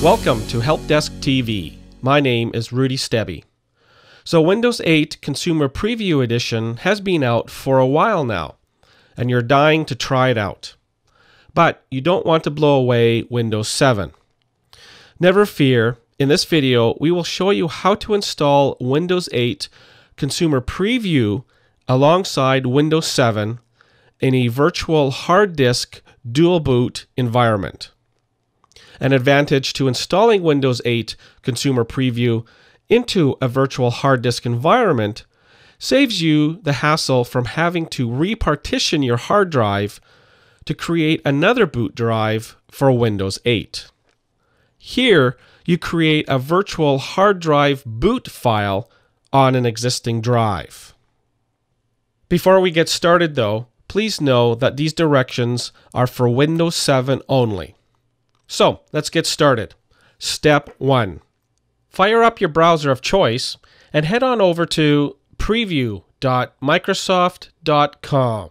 Welcome to Help Desk TV. My name is Rudy Stebbe. So Windows 8 Consumer Preview Edition has been out for a while now, and you're dying to try it out. But you don't want to blow away Windows 7. Never fear, in this video we will show you how to install Windows 8 Consumer Preview alongside Windows 7 in a virtual hard disk dual boot environment. An advantage to installing Windows 8 Consumer Preview into a virtual hard disk environment saves you the hassle from having to repartition your hard drive to create another boot drive for Windows 8. Here, you create a virtual hard drive boot file on an existing drive. Before we get started though, please know that these directions are for Windows 7 only. So, let's get started. Step 1. Fire up your browser of choice and head on over to preview.microsoft.com.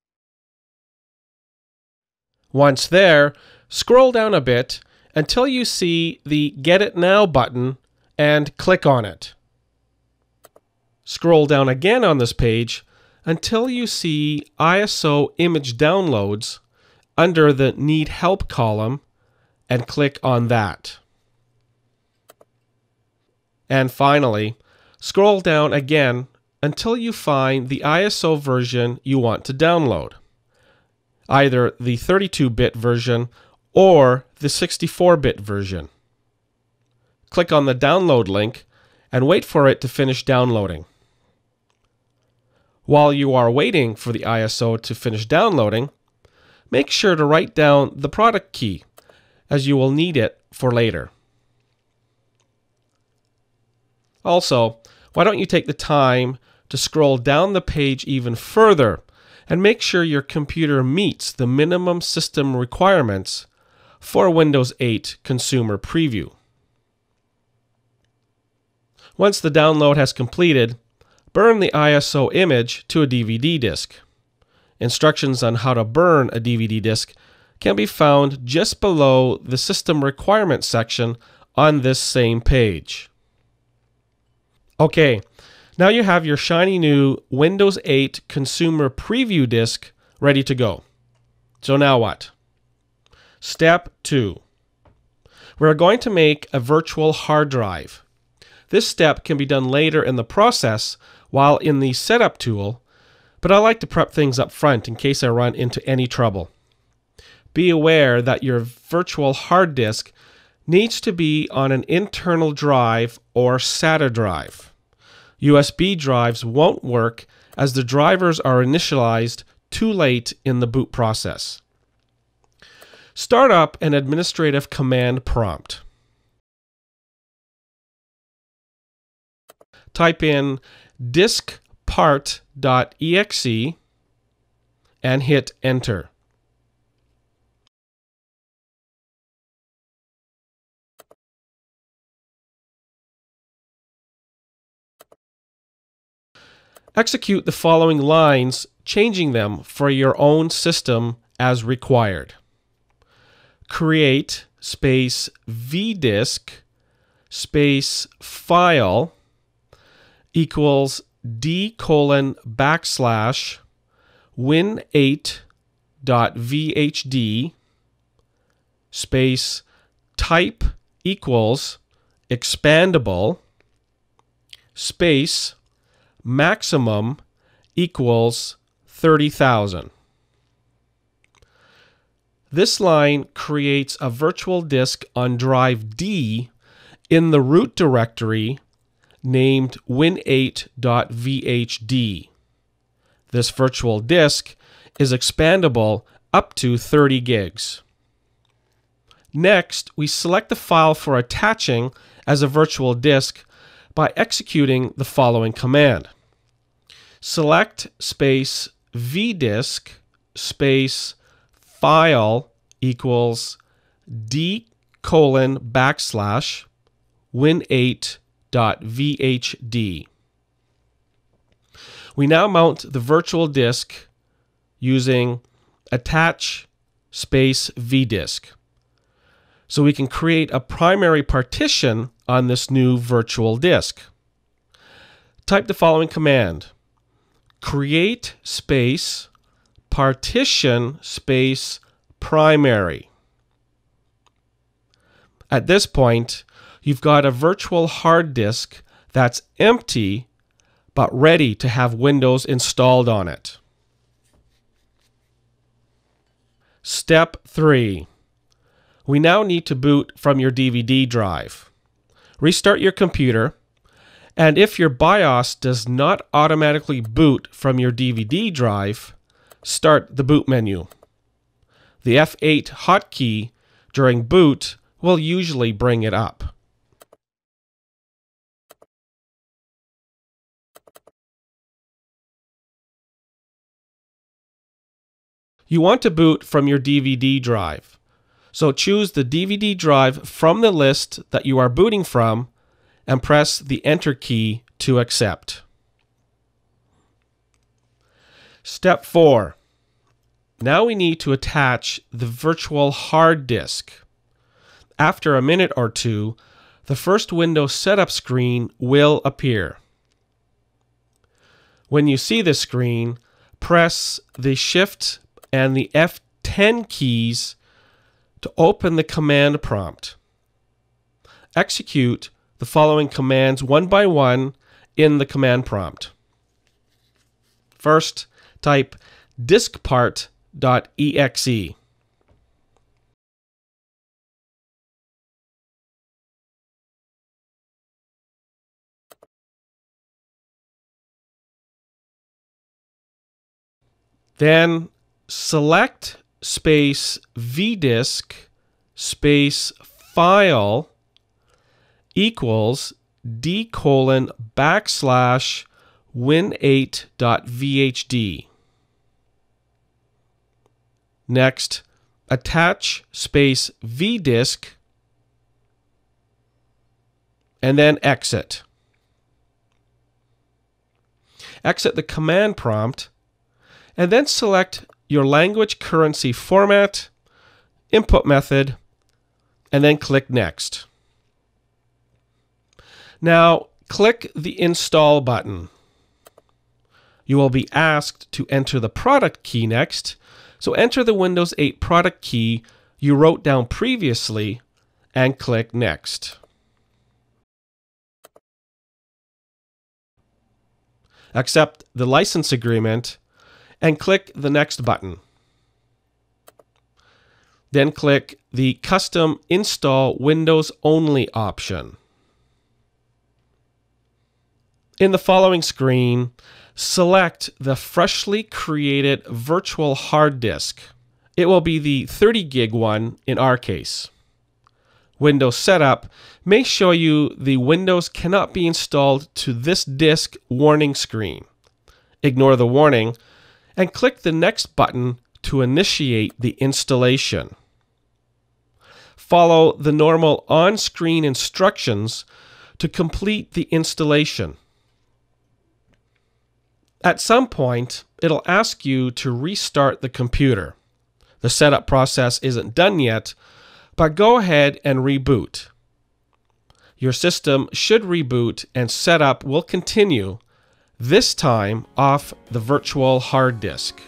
Once there, scroll down a bit until you see the Get It Now button and click on it. Scroll down again on this page until you see ISO image downloads under the Need Help column and click on that. And finally, scroll down again until you find the ISO version you want to download, either the 32-bit version or the 64-bit version. Click on the download link and wait for it to finish downloading. While you are waiting for the ISO to finish downloading, make sure to write down the product key, as you will need it for later. Also, why don't you take the time to scroll down the page even further and make sure your computer meets the minimum system requirements for Windows 8 Consumer Preview. Once the download has completed, burn the ISO image to a DVD disk. Instructions on how to burn a DVD disk can be found just below the System Requirements section on this same page. Okay, now you have your shiny new Windows 8 Consumer Preview disk ready to go. So now what? Step 2. We're going to make a virtual hard drive. This step can be done later in the process while in the Setup tool, but I like to prep things up front in case I run into any trouble. Be aware that your virtual hard disk needs to be on an internal drive or SATA drive. USB drives won't work as the drivers are initialized too late in the boot process. Start up an administrative command prompt. Type in diskpart.exe and hit enter. Execute the following lines, changing them for your own system as required. Create space vdisk space file equals d:/win8.vhd space type equals expandable space maximum equals 30,000. This line creates a virtual disk on drive D in the root directory named win8.vhd. This virtual disk is expandable up to 30 gigs. Next, we select the file for attaching as a virtual disk by executing the following command. Select space vdisk space file equals d:/win8.vhd. We now mount the virtual disk using attach space vdisk. so we can create a primary partition on this new virtual disk. Type the following command: create space partition space primary. At this point, you've got a virtual hard disk that's empty but ready to have Windows installed on it. Step 3. We now need to boot from your DVD drive. Restart your computer, and if your BIOS does not automatically boot from your DVD drive, start the boot menu. The F8 hotkey during boot will usually bring it up. You want to boot from your DVD drive, so choose the DVD drive from the list that you are booting from and press the Enter key to accept. Step 4. Now we need to attach the virtual hard disk. After a minute or two, the first Windows setup screen will appear. When you see this screen, press the Shift and the F10 keys to open the command prompt. Execute the following commands one by one in the command prompt. First, type diskpart.exe. Then select space vdisk space file equals d:/win8.vhd. Next, attach space vdisk and then exit. Exit the command prompt and then select your language currency format, input method, and then click Next. Now, click the Install button. You will be asked to enter the product key next, so enter the Windows 8 product key you wrote down previously and click Next. Accept the license agreement and click the Next button. Then click the Custom Install Windows Only option. In the following screen, select the freshly created virtual hard disk. It will be the 30 gig one in our case. Windows Setup may show you the Windows cannot be installed to this disk warning screen. Ignore the warning and click the Next button to initiate the installation. Follow the normal on-screen instructions to complete the installation. At some point, it'll ask you to restart the computer. The setup process isn't done yet, but go ahead and reboot. Your system should reboot and setup will continue, this time off the virtual hard disk.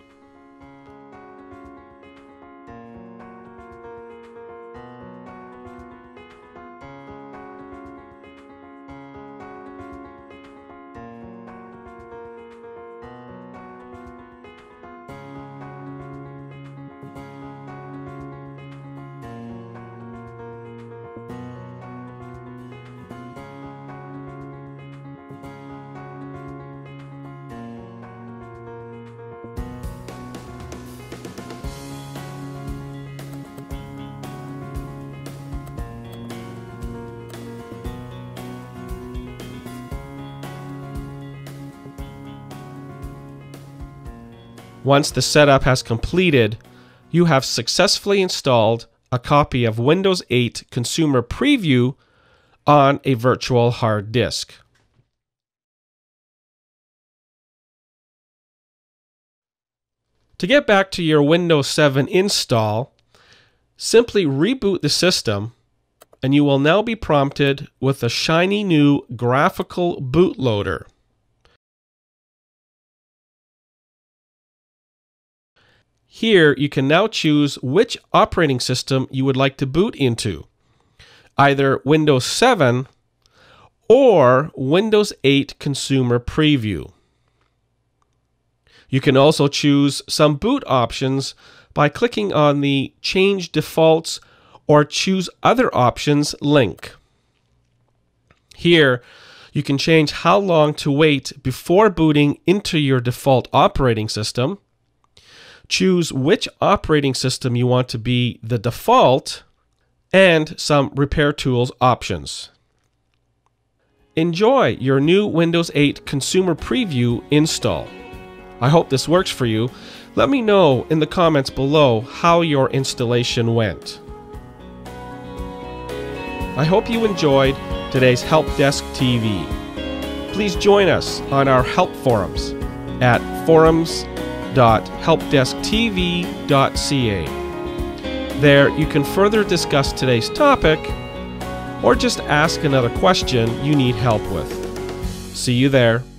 Once the setup has completed, you have successfully installed a copy of Windows 8 Consumer Preview on a virtual hard disk. To get back to your Windows 7 install, Simply reboot the system, and you will now be prompted with a shiny new graphical bootloader. Here, you can now choose which operating system you would like to boot into, either Windows 7 or Windows 8 Consumer Preview. You can also choose some boot options by clicking on the Change Defaults or Choose Other Options link. Here, you can change how long to wait before booting into your default operating system, choose which operating system you want to be the default, and some Repair Tools options. Enjoy your new Windows 8 Consumer Preview install. I hope this works for you. Let me know in the comments below how your installation went. I hope you enjoyed today's Help Desk TV. Please join us on our help forums at forums.helpdesktv.ca. There you can further discuss today's topic or just ask another question you need help with. See you there.